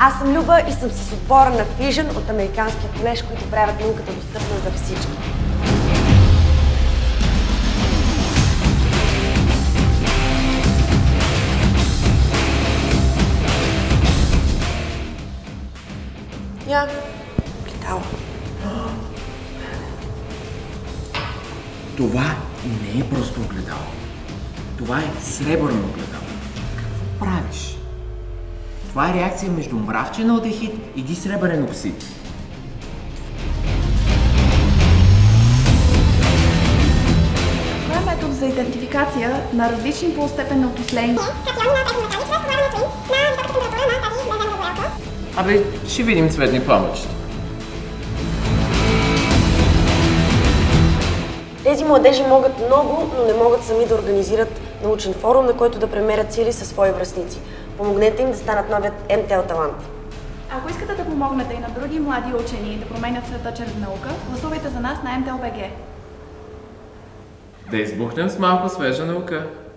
Аз съм Люба и съм с отбора на Fission от Американския колеж, които правят науката достъпна за всички. Я, огледало. Това не е просто огледало. Това е сребърно огледало. Какво правиш? Това е реакция между мравчен алдехид и дисребърен оксид. Кой е метод за идентификация на различни по степен на окисление? Абе, ще видим цветни пламъчета. Тези младежи могат много, но не могат сами да организират научен форум, на който да премерят сили със свои връстници. Помогнете им да станат новият МТЛ талант. Ако искате да помогнете и на други млади учени да променят света чрез наука, гласувайте за нас на МТЛ.BG. Да избухнем с малко свежа наука.